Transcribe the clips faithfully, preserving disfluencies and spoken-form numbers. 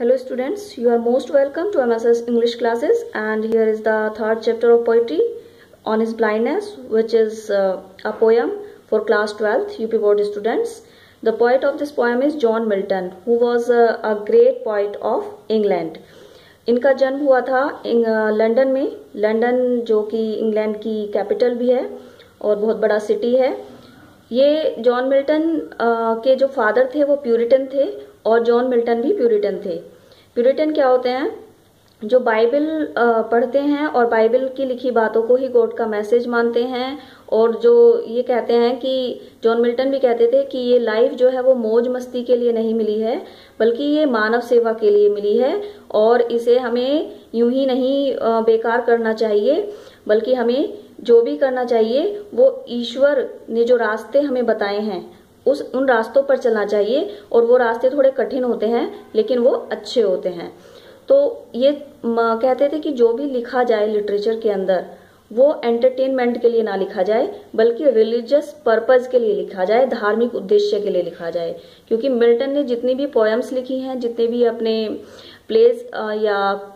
Hello students, you are most welcome to M S S English classes, and here is the third chapter of poetry on his blindness, which is uh, a poem for class twelfth U P board students. The poet of this poem is John Milton, who was a, a great poet of England. इनका जन्म हुआ था London में, London जो कि England की capital भी है और बहुत बड़ा सिटी है। ये जॉन मिल्टन के जो फादर थे वो प्यूरिटन थे और जॉन मिल्टन भी प्यूरिटन थे। प्यूरिटन क्या होते हैं? जो बाइबल पढ़ते हैं और बाइबल की लिखी बातों को ही गॉड का मैसेज मानते हैं, और जो ये कहते हैं कि जॉन मिल्टन भी कहते थे कि ये लाइफ जो है वो मौज मस्ती के लिए नहीं मिली है, बल्कि ये मानव सेवा के लिए मिली है, और इसे हमें यूं ही नहीं बेकार करना चाहिए, बल्कि हमें जो भी करना चाहिए वो ईश्वर ने जो रास्ते हमें बताए हैं उस उन रास्तों पर चलना चाहिए। और वो रास्ते थोड़े कठिन होते हैं लेकिन वो अच्छे होते हैं। तो ये कहते थे कि जो भी लिखा जाए लिटरेचर के अंदर वो एंटरटेनमेंट के लिए ना लिखा जाए, बल्कि रिलीजियस पर्पज के लिए लिखा जाए, धार्मिक उद्देश्य के लिए लिखा जाए। क्योंकि मिल्टन ने जितनी भी पोएम्स लिखी हैं, जितने भी अपने प्लेज या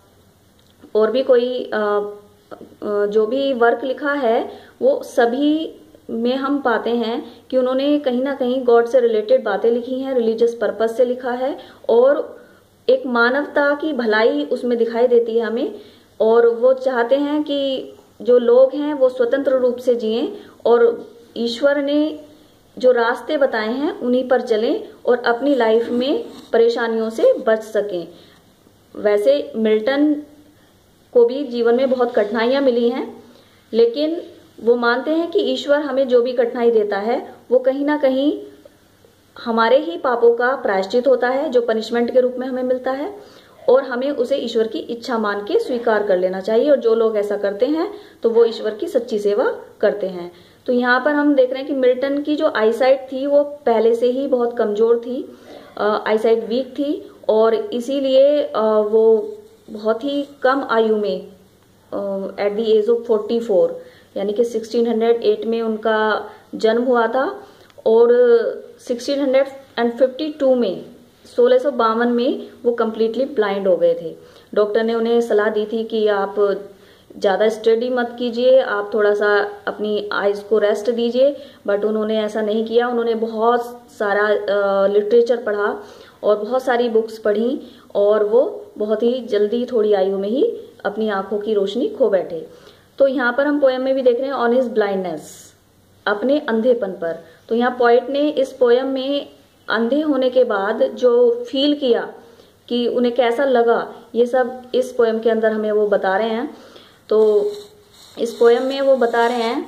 और भी कोई जो भी वर्क लिखा है, वो सभी में हम पाते हैं कि उन्होंने कहीं ना कहीं गॉड से रिलेटेड बातें लिखी हैं, रिलीजियस पर्पस से लिखा है, और एक मानवता की भलाई उसमें दिखाई देती है हमें। और वो चाहते हैं कि जो लोग हैं वो स्वतंत्र रूप से जिएं और ईश्वर ने जो रास्ते बताए हैं उन्हीं पर चलें और अपनी लाइफ में परेशानियों से बच सकें। वैसे मिल्टन को भी जीवन में बहुत कठिनाइयां मिली हैं, लेकिन वो मानते हैं कि ईश्वर हमें जो भी कठिनाई देता है वो कहीं ना कहीं हमारे ही पापों का प्रायश्चित होता है, जो पनिशमेंट के रूप में हमें मिलता है, और हमें उसे ईश्वर की इच्छा मान के स्वीकार कर लेना चाहिए। और जो लोग ऐसा करते हैं तो वो ईश्वर की सच्ची सेवा करते हैं। तो यहाँ पर हम देख रहे हैं कि मिल्टन की जो आईसाइट थी वो पहले से ही बहुत कमजोर थी, आईसाइट वीक थी, और इसीलिए वो बहुत ही कम आयु में at the age of forty four यानी कि सिक्सटीन हंड्रेड एट में उनका जन्म हुआ था, और सिक्सटीन फिफ्टी टू में सोलह सौ बावन में वो कम्प्लीटली ब्लाइंड हो गए थे। डॉक्टर ने उन्हें सलाह दी थी कि आप ज़्यादा स्टडी मत कीजिए, आप थोड़ा सा अपनी आइज़ को रेस्ट दीजिए, बट उन्होंने ऐसा नहीं किया। उन्होंने बहुत सारा लिटरेचर पढ़ा और बहुत सारी बुक्स पढ़ी, और वो बहुत ही जल्दी थोड़ी आयु में ही अपनी आंखों की रोशनी खो बैठे। तो यहाँ पर हम पोएम में भी देख रहे हैं ऑन हिज ब्लाइंडनेस, अपने अंधेपन पर। तो यहाँ पोएट ने इस पोएम में अंधे होने के बाद जो फील किया कि उन्हें कैसा लगा, ये सब इस पोएम के अंदर हमें वो बता रहे हैं। तो इस पोएम में वो बता रहे हैं,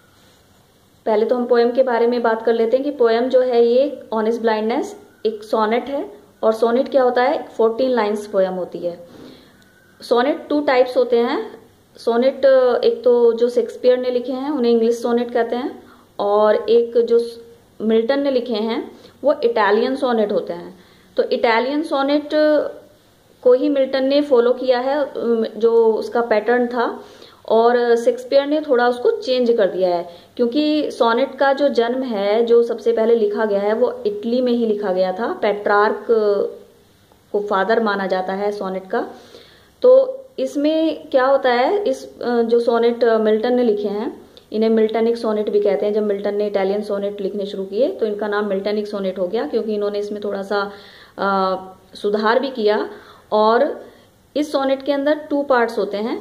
पहले तो हम पोएम के बारे में बात कर लेते हैं कि पोएम जो है ये ऑन हिज ब्लाइंडनेस एक सोनेट है। और सोनेट क्या होता है? फोर्टीन लाइन्स पोएम होती है। सोनेट टू टाइप्स होते हैं। सोनेट एक तो जो शेक्सपियर ने लिखे हैं उन्हें इंग्लिश सोनेट कहते हैं, और एक जो मिल्टन ने लिखे हैं वो इटालियन सोनेट होते हैं। तो इटालियन सोनेट को ही मिल्टन ने फॉलो किया है, जो उसका पैटर्न था, और शेक्सपियर ने थोड़ा उसको चेंज कर दिया है। क्योंकि सोनेट का जो जन्म है, जो सबसे पहले लिखा गया है, वो इटली में ही लिखा गया था। पेट्रार्क को फादर माना जाता है सोनेट का। तो इसमें क्या होता है, इस जो सोनेट मिल्टन ने लिखे हैं इन्हें मिल्टनिक सोनेट भी कहते हैं। जब मिल्टन ने इटालियन सोनेट लिखने शुरू किए तो इनका नाम मिल्टनिक सोनेट हो गया, क्योंकि इन्होंने इसमें थोड़ा सा आ, सुधार भी किया। और इस सोनेट के अंदर टू पार्ट्स होते हैं,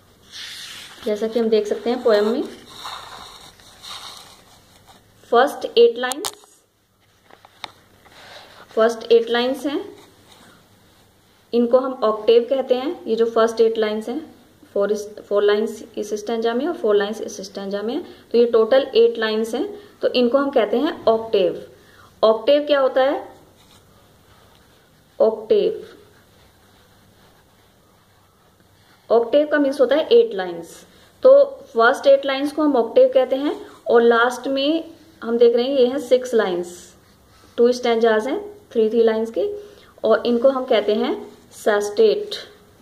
जैसा कि हम देख सकते हैं पोएम में। First eight lines first eight lines हैं, इनको हम ऑक्टेव कहते हैं। ये जो फर्स्ट एट लाइन्स हैं, फोर फोर लाइन्स इस स्टैंजा में और फोर लाइन्स इस स्टैंजा में, तो ये टोटल एट लाइन्स हैं। तो इनको हम कहते हैं ऑक्टेव। ऑक्टेव क्या होता है? ऑक्टेव ऑक्टेव का मीन्स होता है एट लाइन्स। तो फर्स्ट एट लाइन्स को हम ऑक्टेव कहते हैं, और लास्ट में हम देख रहे हैं ये हैं सिक्स लाइन्स, टू स्टैंजाज हैं थ्री थ्री लाइन्स के, और इनको हम कहते हैं सेस्टेट।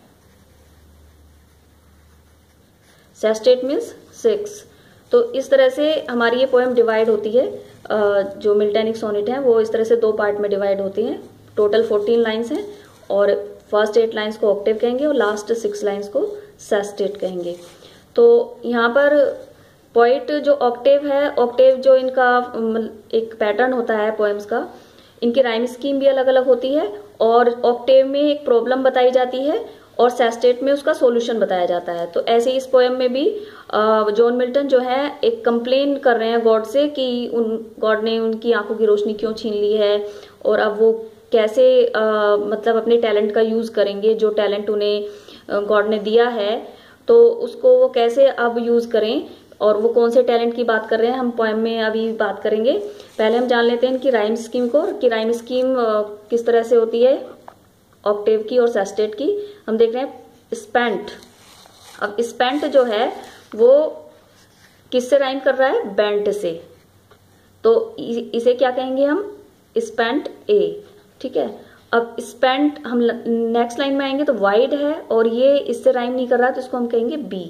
Sestet means six. तो इस तरह से हमारी ये पोएम डिवाइड होती है। जो मिल्टनिक सोनेट है वो इस तरह से दो पार्ट में डिवाइड होती है। टोटल फोर्टीन लाइन्स हैं, और फर्स्ट एट लाइंस को ऑक्टेव कहेंगे और लास्ट सिक्स लाइंस को सेस्टेट कहेंगे। तो यहाँ पर पोइट जो ऑक्टेव है, ऑक्टेव जो इनका एक पैटर्न होता है पोएम्स का, इनकी राइम स्कीम भी अलग अलग होती है और ऑक्टेव में एक प्रॉब्लम बताई जाती है और सेस्टेट में उसका सॉल्यूशन बताया जाता है। तो ऐसे इस पोएम में भी जॉन मिल्टन जो है एक कंप्लेन कर रहे हैं गॉड से कि उन गॉड ने उनकी आंखों की रोशनी क्यों छीन ली है और अब वो कैसे आ, मतलब अपने टैलेंट का यूज करेंगे, जो टैलेंट उन्हें गॉड ने दिया है तो उसको वो कैसे अब यूज करें, और वो कौन से टैलेंट की बात कर रहे हैं हम पोएम में अभी बात करेंगे। पहले हम जान लेते हैं इनकी राइम स्कीम को कि राइम स्कीम किस तरह से होती है ऑक्टेव की और सेस्टेट की। हम देख रहे हैं स्पेंट। अब स्पेंट जो है वो किससे राइम कर रहा है? बेंट से। तो इसे क्या कहेंगे हम? Spent a. ठीक है। अब स्पेंट हम नेक्स्ट लाइन में आएंगे तो वाइड है और ये इससे राइम नहीं कर रहा है तो इसको हम कहेंगे बी।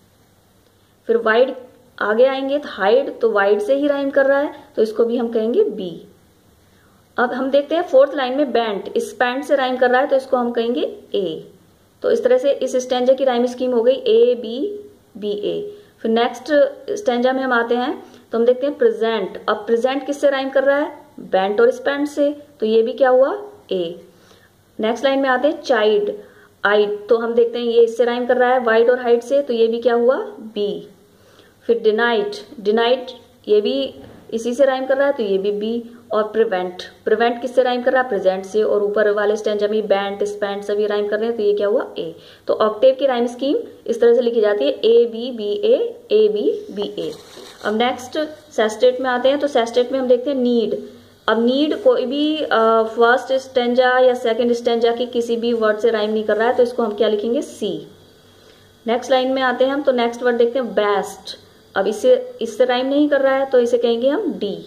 फिर वाइड आगे आएंगे तो हाइड, तो वाइड से ही राइम कर रहा है तो इसको भी हम कहेंगे बी। अब हम देखते हैं फोर्थ लाइन में बेंट, स्पेंट से राइम कर रहा है तो इसको हम कहेंगे ए। तो इस तरह से इस स्टैंजा की राइम स्कीम हो गई ए बी बी ए। फिर नेक्स्ट स्टैंजा में हम आते हैं तो हम देखते हैं प्रेजेंट। अब प्रेजेंट किससे राइम कर रहा है? बेंट और स्पेंट से, तो ये भी क्या हुआ? ए। नेक्स्ट लाइन में आते हैं चाइल्ड, आइड, तो हम देखते हैं ये इससे राइम कर रहा है वाइड और हाइड से, तो ये भी क्या हुआ? बी। फिर डिनाइड, डिनाइड ये भी इसी से राइम कर रहा है तो ये भी बी। और प्रिवेंट, प्रिवेंट किससे राइम कर रहा है? प्रेजेंट से, और ऊपर वाले स्टैंजा में बेंट स्पेंट सभी राइम कर रहे हैं तो ये क्या हुआ? ए। तो ऑक्टेव की राइम स्कीम इस तरह से लिखी जाती है A B B A, A B B A. अब नेक्स्ट सेस्टेट में आते हैं तो सेस्टेट में हम देखते हैं नीड। अब नीड कोई भी फर्स्ट स्टैंजा या सेकंड स्टैंजा की किसी भी वर्ड से राइम नहीं कर रहा है तो इसको हम क्या लिखेंगे? सी। नेक्स्ट लाइन में आते हैं हम तो नेक्स्ट वर्ड देखते हैं बेस्ट। अब इससे इससे राइम नहीं कर रहा है तो इसे कहेंगे हम डी।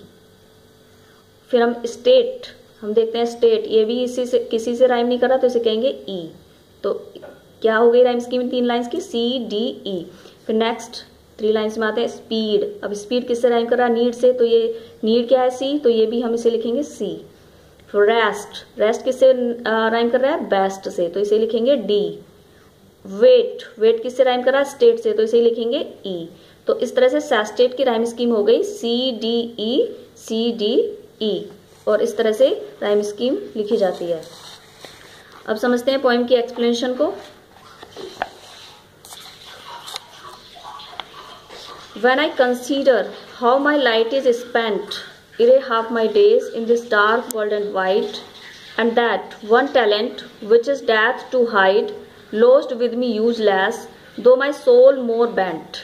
फिर हम स्टेट, हम देखते हैं स्टेट, ये भी इसी से किसी से राइम नहीं कर रहा तो इसे कहेंगे ई। तो क्या हो गई राइम स्कीम तीन लाइंस की? C D E. फिर नेक्स्ट थ्री लाइंस में आते हैं स्पीड। अब स्पीड किससे राइम कर रहा है? नीड से, तो ये नीड क्या है? सी, तो ये भी हम इसे लिखेंगे सी। फिर रेस्ट, रेस्ट किससे राइम कर रहा है? बेस्ट से, तो इसे लिखेंगे डी। वेट, वेट किससे राइम कर रहा है? स्टेट से, तो इसे लिखेंगे ई। तो इस तरह से सेस्टेट की राइम स्कीम हो गई सी डी ई सी डी ई, और इस तरह से राइम स्कीम लिखी जाती है। अब समझते हैं पोएम की एक्सप्लेनेशन को। When I consider how my light is spent, ere half my days in this dark world and wide, and that one talent which is death to hide, lost with me useless, though my soul more bent.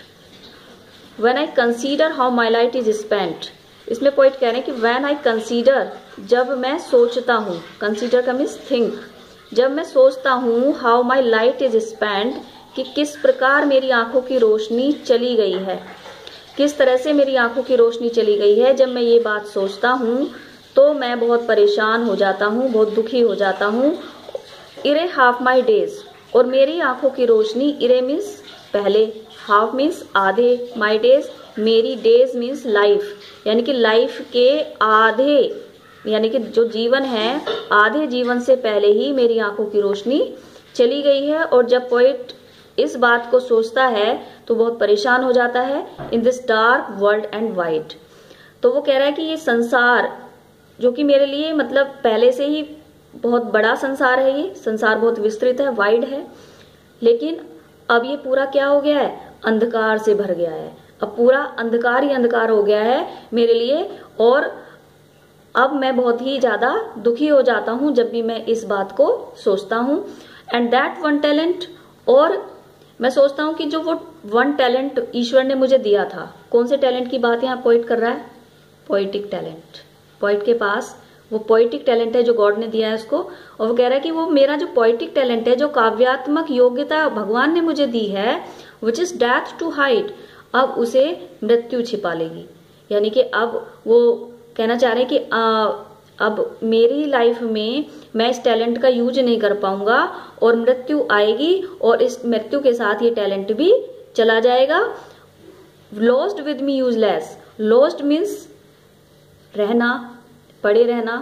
When I consider how my light is spent, इसमें poet कह रहे हैं कि when I consider, जब मैं सोचता हूँ, consider का मीन्स think, जब मैं सोचता हूँ how my light is spent, कि किस प्रकार मेरी आंखों की रोशनी चली गई है, किस तरह से मेरी आंखों की रोशनी चली गई है, जब मैं ये बात सोचता हूँ तो मैं बहुत परेशान हो जाता हूँ, बहुत दुखी हो जाता हूँ। इरे हाफ माई डेज, और मेरी आंखों की रोशनी, इरे मीन्स पहले, हाफ मीन्स आधे, माई डेज मेरी, डेज मीन्स लाइफ, यानी कि लाइफ के आधे, यानी कि जो जीवन है आधे जीवन से पहले ही मेरी आंखों की रोशनी चली गई है। और जब पोइट इस बात को सोचता है तो बहुत परेशान हो जाता है। In this dark world and wide, तो वो कह रहा है कि ये संसार जो कि मेरे लिए मतलब पहले से ही बहुत बड़ा संसार है, ये संसार बहुत विस्तृत है, वाइड है, लेकिन अब ये पूरा क्या हो गया है? अंधकार से भर गया है। अब पूरा अंधकार ही अंधकार हो गया है मेरे लिए, और अब मैं बहुत ही ज्यादा दुखी हो जाता हूं जब भी मैं इस बात को सोचता हूं। एंड दैट वन टैलेंट, और मैं सोचता हूं कि जो वो वन टैलेंट ईश्वर ने मुझे दिया था, कौन से टैलेंट की बात यहाँ पोइट कर रहा है? Poetic talent. पोइट के पास वो पोइटिक टैलेंट है जो गॉड ने दिया है उसको, और वो कह रहा है कि वो मेरा जो पोइटिक टैलेंट है, जो काव्यात्मक योग्यता भगवान ने मुझे दी है, which is death to hide, अब उसे मृत्यु छिपा लेगी। यानी कि अब वो कहना चाह रहे हैं कि आ, अब मेरी लाइफ में मैं इस टैलेंट का यूज नहीं कर पाऊंगा और मृत्यु आएगी, और इस मृत्यु के साथ ये टैलेंट भी चला जाएगा। Lost with me useless, lost means रहना, पड़े रहना,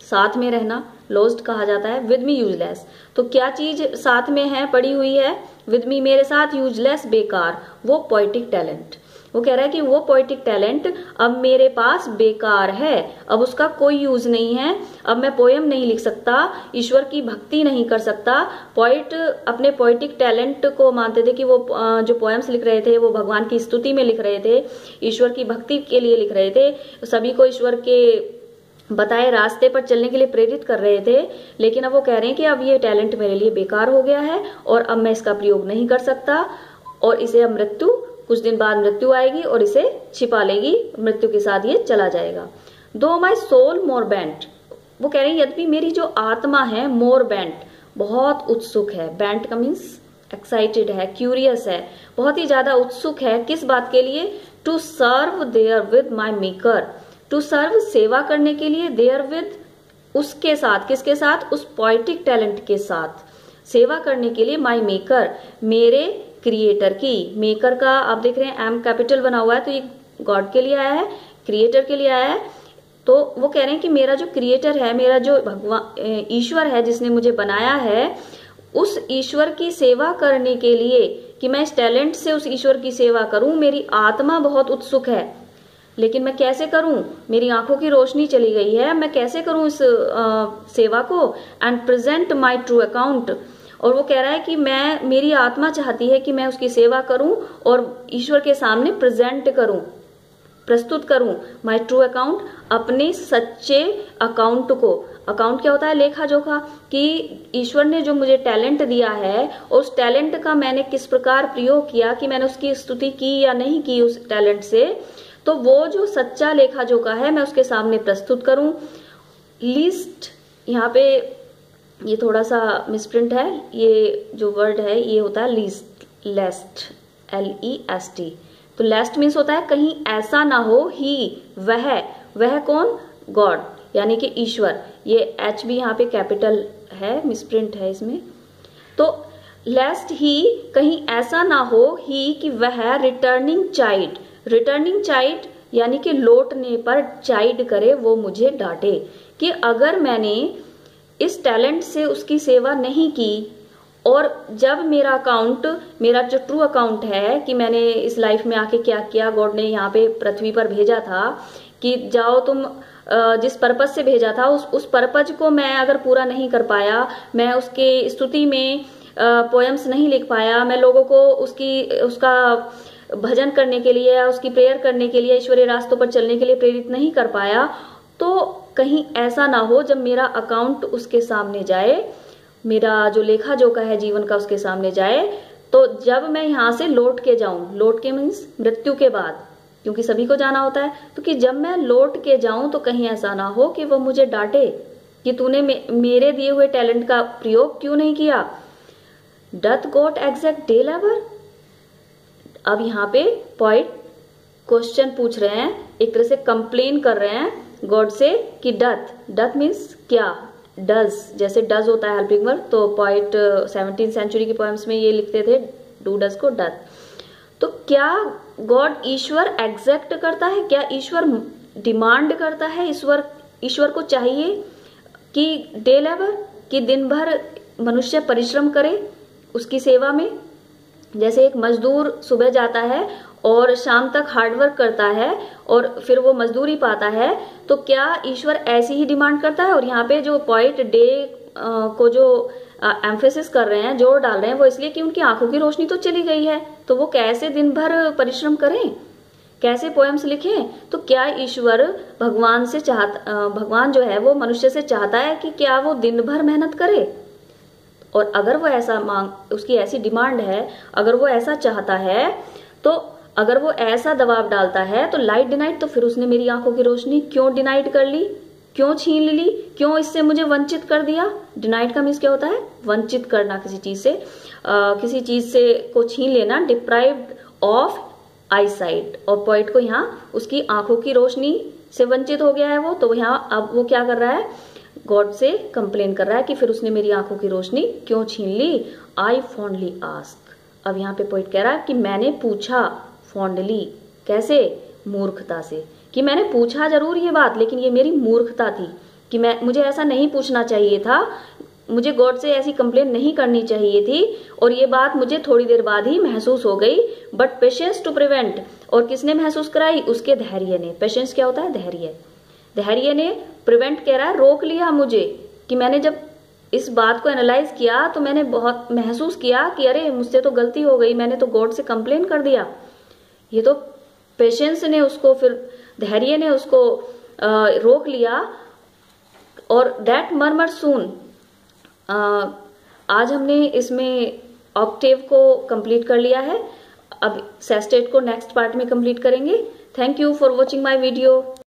साथ में रहना लॉस्ट कहा जाता है, विद मी यूजलेस। तो क्या चीज साथ में है, पड़ी हुई है, विद मी मेरे साथ, यूजलेस बेकार, वो पोएटिक टैलेंट। वो कह रहा है कि वो पोएटिक टैलेंट अब मेरे पास बेकार है, अब उसका कोई यूज नहीं है, अब मैं पोयम नहीं लिख सकता, ईश्वर की भक्ति नहीं कर सकता। पोइट अपने पोएटिक टैलेंट को मानते थे कि वो जो पोएम्स लिख रहे थे वो भगवान की स्तुति में लिख रहे थे, ईश्वर की भक्ति के लिए लिख रहे थे, सभी को ईश्वर के बताए रास्ते पर चलने के लिए प्रेरित कर रहे थे। लेकिन अब वो कह रहे हैं कि अब ये टैलेंट मेरे लिए बेकार हो गया है और अब मैं इसका प्रयोग नहीं कर सकता, और इसे अब मृत्यु, कुछ दिन बाद मृत्यु आएगी और इसे छिपा लेगी, मृत्यु के साथ ये चला जाएगा। दो माई सोल मोर बेंट, वो कह रहे हैं यद्यपि मेरी जो आत्मा है मोर बेंट, बहुत उत्सुक है, बेंट का मीन्स एक्साइटेड है, क्यूरियस है, बहुत ही ज्यादा उत्सुक है, किस बात के लिए, to serve therewith my maker, to serve सेवा करने के लिए, देयर विद उसके साथ, किसके साथ, उस पोएटिक टैलेंट के साथ सेवा करने के लिए, माई मेकर मेरे क्रिएटर की, मेकर का आप देख रहे हैं एम कैपिटल बना हुआ है, तो ये गॉड के लिए आया है, क्रिएटर के लिए आया है। तो वो कह रहे हैं कि मेरा जो क्रिएटर है, मेरा जो भगवान ईश्वर है जिसने मुझे बनाया है, उस ईश्वर की सेवा करने के लिए, कि मैं इस टैलेंट से उस ईश्वर की सेवा करूं, मेरी आत्मा बहुत उत्सुक है, लेकिन मैं कैसे करूं, मेरी आंखों की रोशनी चली गई है, मैं कैसे करूं इस आ, सेवा को, and present my true account. और वो कह रहा है कि मैं, मेरी आत्मा चाहती है कि मैं उसकी सेवा करूं और ईश्वर के सामने प्रेजेंट करूं, प्रस्तुत करूं माई ट्रू अकाउंट, अपने सच्चे अकाउंट को। अकाउंट क्या होता है, लेखा जोखा, कि ईश्वर ने जो मुझे टैलेंट दिया है और उस टैलेंट का मैंने किस प्रकार प्रयोग किया, कि मैंने उसकी स्तुति की या नहीं की उस टैलेंट से, तो वो जो सच्चा लेखा जोखा है मैं उसके सामने प्रस्तुत करूं। लीस्ट, यहाँ पे ये थोड़ा सा मिसप्रिंट है, ये जो वर्ड है ये होता है least, lest, L E S T. तो लेस्ट मीन्स होता है कहीं ऐसा ना हो, ही, वह, वह कौन, गॉड, यानी कि ईश्वर। ये एच भी यहाँ पे कैपिटल है, मिसप्रिंट है इसमें। तो लेस्ट ही, कहीं ऐसा ना हो, ही, कि वह रिटर्निंग चाइल्ड, रिटर्निंग चाइल्ड यानी कि लौटने पर चाइल्ड करे, वो मुझे डांटे, कि अगर मैंने इस टैलेंट से उसकी सेवा नहीं की, और जब मेरा अकाउंट, मेरा जो ट्रू अकाउंट है कि मैंने इस लाइफ में आके क्या किया, गॉड ने यहाँ पे पृथ्वी पर भेजा था कि जाओ तुम, जिस पर्पज से भेजा था उस उस पर्पज को मैं अगर पूरा नहीं कर पाया, मैं उसके स्तुति में पोएम्स नहीं लिख पाया, मैं लोगों को उसकी उसका भजन करने के लिए या उसकी प्रेयर करने के लिए, ईश्वरीय रास्तों पर चलने के लिए प्रेरित नहीं कर पाया, तो कहीं ऐसा ना हो जब मेरा अकाउंट उसके सामने जाए, मेरा जो लेखा जोखा है जीवन का उसके सामने जाए, तो जब मैं यहाँ से लौट के जाऊं, लौट के मीन्स मृत्यु के बाद, क्योंकि सभी को जाना होता है, तो कि जब मैं लौट के जाऊं तो कहीं ऐसा ना हो कि वो मुझे डांटे कि तूने मे, मेरे दिए हुए टैलेंट का प्रयोग क्यों नहीं किया। Doth God exact day labour, अब यहाँ पे पॉइंट क्वेश्चन पूछ रहे हैं, एक तरह से कंप्लेन कर रहे हैं गॉड से कि डथ, डथ मीन्स क्या, डज, जैसे डज होता है हेल्पिंग वर्ब, तो पॉइंट सेवनटीन सेंचुरी की पोएम्स में ये लिखते थे डू डज को डथ। तो क्या गॉड, ईश्वर एग्जैक्ट करता है, क्या ईश्वर डिमांड करता है, ईश्वर ईश्वर को चाहिए कि डे लेबर, कि दिन भर मनुष्य परिश्रम करे उसकी सेवा में। जैसे एक मजदूर सुबह जाता है और शाम तक हार्डवर्क करता है और फिर वो मजदूरी पाता है, तो क्या ईश्वर ऐसी ही डिमांड करता है। और यहाँ पे जो पॉइंट डे को जो एम्फेसिस कर रहे हैं, जोर डाल रहे हैं, वो इसलिए कि उनकी आंखों की रोशनी तो चली गई है, तो वो कैसे दिन भर परिश्रम करें, कैसे पोएम्स लिखें। तो क्या ईश्वर भगवान से चाहता, भगवान जो है वो मनुष्य से चाहता है कि क्या वो दिन भर मेहनत करे। और अगर वो ऐसा मांग, उसकी ऐसी डिमांड है, अगर वो ऐसा चाहता है, तो अगर वो ऐसा दबाव डालता है, तो लाइट डिनाइड, तो फिर उसने मेरी आंखों की रोशनी क्यों डिनाइड कर ली, क्यों छीन ली, क्यों इससे मुझे वंचित कर दिया। डिनाइड का मीन्स क्या होता है, वंचित करना किसी चीज से, आ, किसी चीज से को छीन लेना, डिप्राइव्ड ऑफ आई साइट। और पॉइंट को यहाँ उसकी आंखों की रोशनी से वंचित हो गया है वो, तो यहाँ अब वो क्या कर रहा है, गॉड से कंप्लेन कर रहा है कि फिर उसने मेरी आंखों की रोशनी क्यों छीन ली। आई फॉन्डली आस्क, अब यहाँ पे पॉइंट कह रहा है कि मैंने पूछा, फॉन्डली कैसे, मूर्खता से, कि मैंने पूछा जरूर ये बात, लेकिन ये मेरी मूर्खता थी, कि मैं मुझे ऐसा नहीं पूछना चाहिए था, मुझे गॉड से ऐसी कंप्लेन नहीं करनी चाहिए थी, और ये बात मुझे थोड़ी देर बाद ही महसूस हो गई। बट पेशेंस टू प्रिवेंट, और किसने महसूस कराई? उसके धैर्य ने। पेशेंस क्या होता है? धैर्य। धैर्य ने प्रिवेंट कह रहा है, रोक लिया मुझे, कि मैंने जब इस बात को एनालाइज किया तो मैंने बहुत महसूस किया कि अरे मुझसे तो गलती हो गई, मैंने तो गॉड से कंप्लेन कर दिया। ये तो पेशेंस ने उसको, फिर धैर्य ने उसको आ, रोक लिया। और दैट मर्मर सून, आज हमने इसमें ऑक्टेव को कंप्लीट कर लिया है। अब सेस्टेट को नेक्स्ट पार्ट में कंप्लीट करेंगे। Thank you for watching my video.